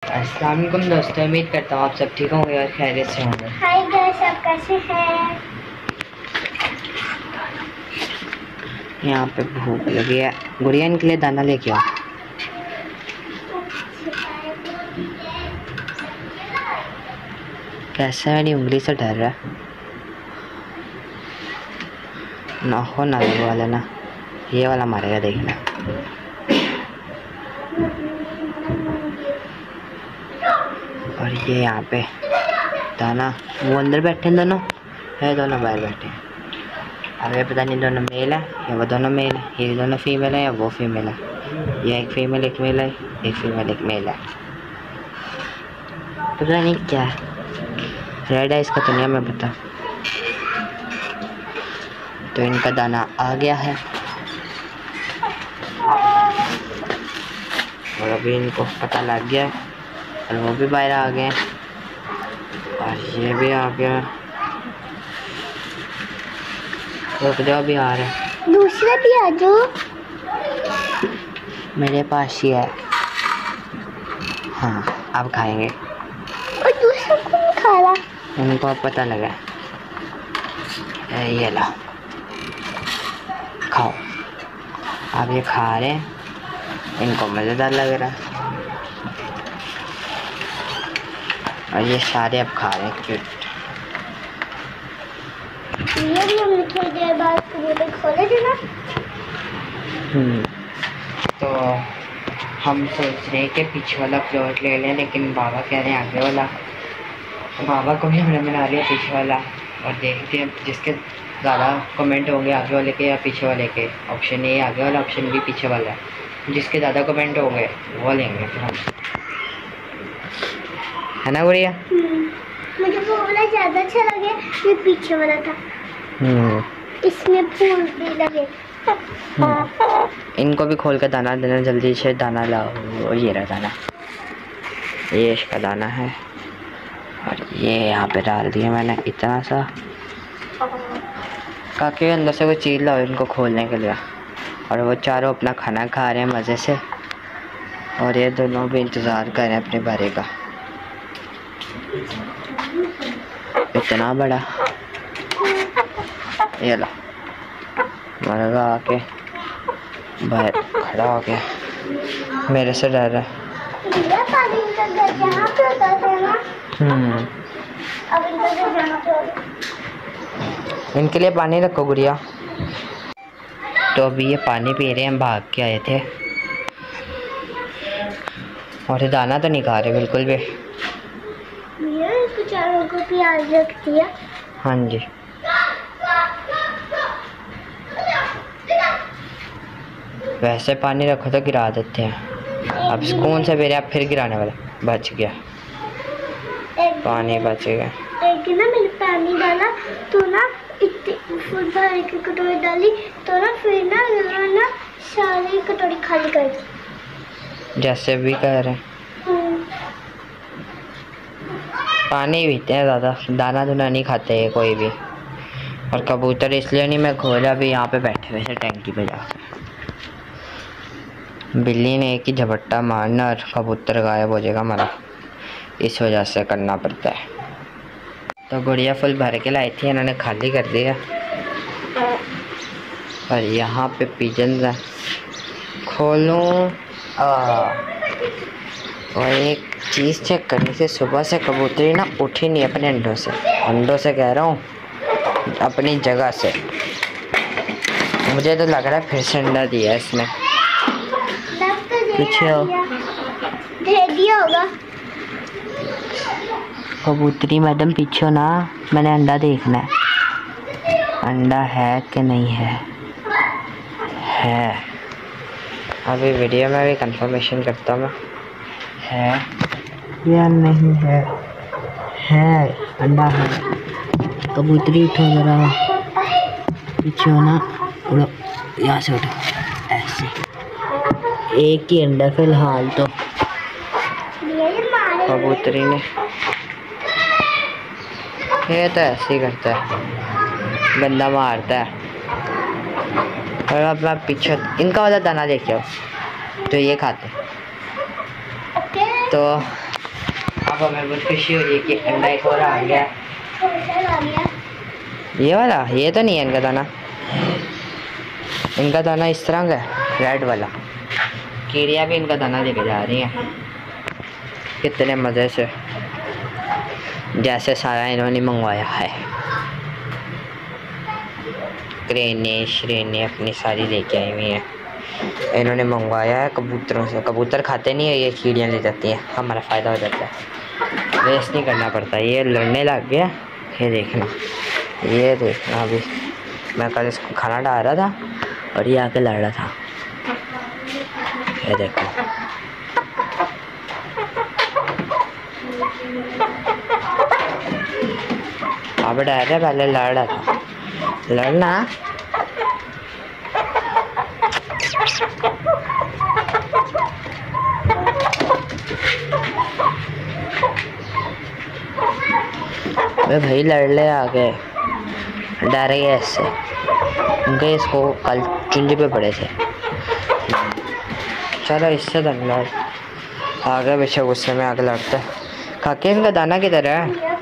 अस्सलाम वालेकुम दोस्तों, उम्मीद करता हूँ आप सब ठीक होंगे और खैरियत से होंगे। हाय गाइस, आप कैसे हैं? यहाँ पे भूख लगी है, गुड़िया इनके लिए दाना लेके आओ। कैसा मेरी उंगली से डर रहा है ना, हो ना ये वाला ना, ये वाला मारेगा देखना। और ये यहाँ पे दाना, वो अंदर बैठे हैं दोनों, है दोनों बाहर बैठे हैं। अरे पता नहीं दोनों मेल है या वो दोनों मेल है, ये दोनों फीमेल है या वो फीमेल है, ये एक फीमेल एक मेल है, एक फीमेल एक मेल है, पता नहीं क्या है। रेड है इसका तो नहीं हमें पता। तो इनका दाना आ गया है और अभी इनको पता लग गया है और वो भी बाहर आ गए और ये भी आ गया। रुक जाओ, भी आ रहा है। दूसरा भी आ जाओ। मेरे पास ही है। हाँ, अब खाएंगे। और दूसरा कौन खा रहा? उनको अब पता लगा। ये लो, खाओ। अब ये खा रहे हैं, इनको मज़ेदार लग रहा है और ये सारे अब खा रहे हैं। क्यूट। ये भी हम थोड़ी देर बाद कबूतर खोले थे ना। तो हम सोच रहे हैं कि पीछे वाला प्लॉट ले लें, लेकिन बाबा कह रहे हैं आगे वाला। बाबा को भी हमने बना लिया पीछे वाला और देखते हैं जिसके ज़्यादा कमेंट होंगे आगे वाले के या पीछे वाले के। ऑप्शन ए आगे वाला, ऑप्शन बी पीछे वाला है। जिसके ज़्यादा कमेंट होंगे वो लेंगे फिर हम, है ना गुड़िया? मुझे वो वाला ज़्यादा अच्छा लगे, ये पीछे वाला था। इसमें फूल भी लगे। इनको भी खोल कर दाना देना, जल्दी से दाना लाओ। ये रहा दाना, ये इसका दाना है और ये यहाँ पे डाल दिया मैंने इतना सा। काके अंदर से कोई चीज़ लाओ इनको खोलने के लिए। और वो चारों अपना खाना खा रहे हैं मज़े से और ये दोनों भी इंतज़ार कर रहे हैं अपने बारे का। इतना बड़ा, ये लो मरगा आके बाहर खड़ा हो गया, मेरे से डर रहा है। इनके लिए पानी रखो गुड़िया। तो अभी ये पानी पी रहे हैं, हम भाग के आए थे और ये दाना तो नहीं खा रहे बिल्कुल भी। चारों को प्याज रख दिया। हाँ जी, वैसे पानी रखो तो गिरा देते हैं। अब सुकून से मेरे आप फिर गिराने वाले, बच गया पानी, बच गया। एक ना मैंने पानी डाला तो ना इतनी फुल भर की कटोरी डाली तो ना फिर ना सारी कटोरी खाली कर दी। जैसे भी कह रहे हैं पानी पीते हैं ज़्यादा, दाना दुना नहीं खाते हैं कोई भी। और कबूतर इसलिए नहीं मैं खोला, भी यहाँ पे बैठे हुए थे टैंकी पे जाकर। बिल्ली ने एक ही झपट्टा मारना और कबूतर गायब हो जाएगा हमारा, इस वजह से करना पड़ता है। तो गुड़िया फुल भर के लाई थी, इन्होंने खाली कर दिया। और यहाँ पे पिजन है, खोलूँ। और एक चीज़ चेक करनी थी, सुबह से कबूतरी ना उठी नहीं अपने अंडों से कह रहा हूँ, अपनी जगह से। मुझे तो लग रहा है फिर से अंडा दिया इसने। पीछे हो, दे दिया होगा। कबूतरी मैडम पीछे हो ना, मैंने अंडा देखना है, अंडा है कि नहीं है। है, अभी वीडियो में भी कंफर्मेशन करता हूँ मैं, है या नहीं है। अंडा है। कबूतरी उठो जरा, पीछे हो ना, उड़ो यहाँ से, उठो ऐसे। एक ही अंडा फिलहाल तो कबूतरी ने, ये तो ऐसे ही करता है, गंदा मारता है। और अब मैं पीछे इनका वाला दाना लेके आओ तो ये खाते। तो अब हमें बहुत खुशी हो रही है कि अंडा एक और आ गया। आ गया। ये वाला, ये तो नहीं है इनका दाना। इनका दाना इस तरह का है, रेड वाला। कीड़ियाँ भी इनका दाना लेके जा रही हैं कितने मज़े से, जैसे सारा इन्होंने मंगवाया है। क्रेने श्रेने अपनी सारी लेके आई हुई हैं, इन्होंने मंगवाया है कबूतरों से। कबूतर खाते नहीं है, ये कीड़ियाँ ले जाती हैं, हमारा फ़ायदा हो जाता है, वेस्ट नहीं करना पड़ता। ये लड़ने लग गया, ये देखना, ये देखना। अभी मैं कल इसको खाना डाल रहा था और ये आके लड़ रहा था, ये देखो। अब डर रहा, पहले लड़ रहा था। लड़ना भाई, लड़ ले आगे, डर गया इससे। उनके इसको कल चुंजे पे पड़े थे। चलो इससे तो लड़, आगे पीछे गुस्से में आगे लड़ते। काके इनका दाना किधर है?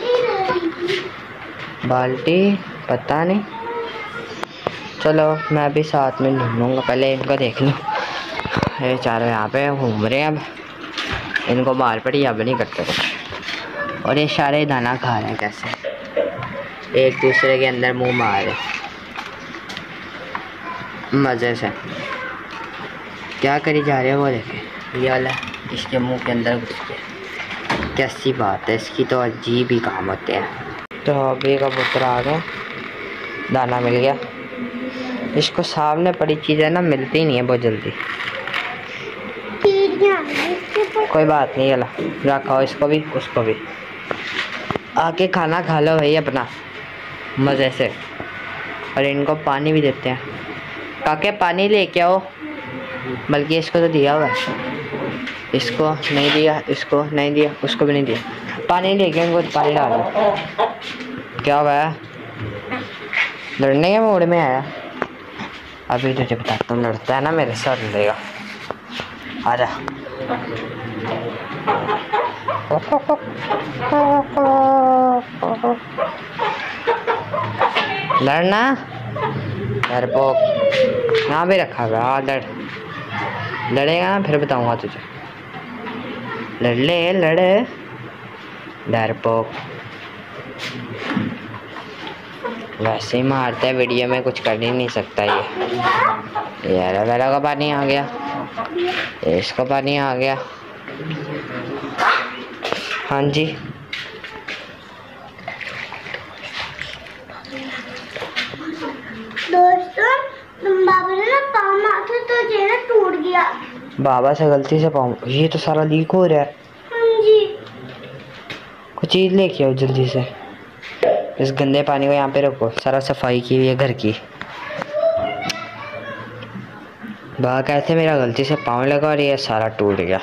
बाल्टी पता नहीं, चलो मैं भी साथ में ढूंढूंगा, पहले इनको देख लूँ। ये चारों यहाँ पे घूम रहे हैं, अब इनको मार पड़ी, अब नहीं करते कुछ। और ये सारे दाना खा रहे हैं कैसे, एक दूसरे के अंदर मुंह मार रहे मज़े से। क्या करी जा रहे हो वो देखे, ये वाला इसके मुंह के अंदर घुस गया। कैसी बात है, इसकी तो अजीब ही काम होते हैं। तो अभी कबूतर आ गए, दाना मिल गया। इसको सामने पड़ी चीज़ें ना मिलती नहीं है बहुत जल्दी। कोई बात नहीं, चला रखो इसको भी उसको भी। आके खाना खा लो भाई अपना मज़े से, और इनको पानी भी देते हैं। काके पानी लेके आओ, बल्कि इसको तो दिया हुआ है, इसको नहीं दिया, इसको नहीं दिया, उसको भी नहीं दिया। पानी लेके इनको पानी डालो। क्या हुआ है, लड़ने के मूड में आया? अभी तुझे बताता हूँ, लड़ता है ना मेरे साथ लड़ेगा, आजा। लड़ना डरपोक, यहाँ भी रखा हुआ। लड़ेगा ना फिर बताऊंगा तुझे। लड़ ले, लड़े डरपोक। वैसे ही मारता है, वीडियो में कुछ कर ही नहीं सकता ये। यार वेला का पानी आ गया, इसका पानी आ गया। हाँ जी, दोस्तों बाबा ने ना पाँव मारा तो ये ना टूट गया। बाबा से गलती से पाँव, ये तो सारा लीक हो रहा है। हाँ जी, कुछ चीज़ लेके आओ जल्दी से। इस गंदे पानी को यहाँ पे रखो, सारा सफाई की हुई है घर की। बाबा कहते मेरा गलती से पाँव लगा और ये सारा टूट गया।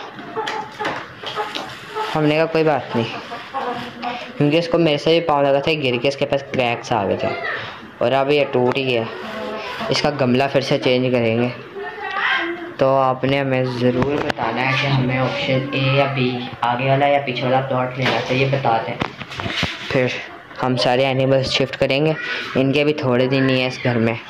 हमने कहा कोई बात नहीं, क्योंकि इसको मेरे से भी पाँव लगा था, गिर के इसके पास क्रैक्स आ गए थे और अब ये टूट ही गया। इसका गमला फिर से चेंज करेंगे। तो आपने हमें ज़रूर बताना है कि हमें ऑप्शन ए या बी, आगे वाला या पीछे वाला प्लॉट लेना चाहिए, बता दें। फिर हम सारे एनिमल्स शिफ्ट करेंगे। इनके भी थोड़े दिन ही है इस घर में,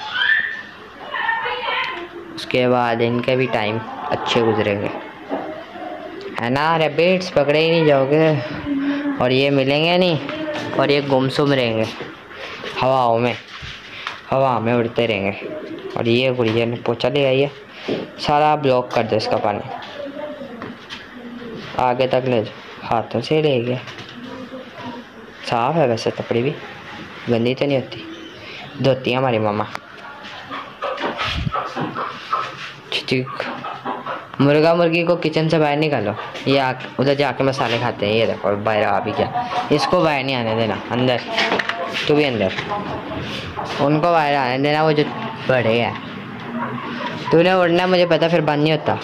उसके बाद इनके भी टाइम अच्छे गुजरेंगे, है ना? रैबिट्स पकड़े ही नहीं जाओगे और ये मिलेंगे नहीं, और ये गुमसुम रहेंगे हवा में उड़ते रहेंगे। और ये गुड़िया ने पोछा ले आई है, सारा ब्लॉक कर दो इसका पानी, आगे तक ले जाओ। हाथों से ले गया, साफ है वैसे, कपड़े भी गंदी तो नहीं होती, धोती है हमारी मामा। मुर्गा मुर्गी को किचन से बाहर निकालो, ये उधर जाके मसाले खाते हैं। ये देखो बाहर आ भी गया, इसको बाहर नहीं आने देना, अंदर तू भी अंदर, उनको बाहर आने देना, वो जो बड़े हैं। तूने उड़ना मुझे पता, फिर बंद नहीं होता।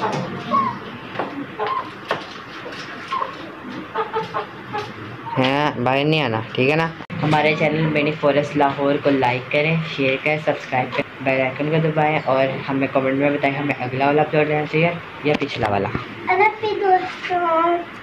हाँ बाहर नहीं आना, ठीक है ना? हमारे चैनल मिनी फॉरेस्ट लाहौर को लाइक करें, शेयर करें, सब्सक्राइब करें, बेल आइकन को दबाएं और हमें कमेंट में बताएं हमें अगला वाला अपलोड रहना चाहिए या पिछला वाला। अरे दोस्तों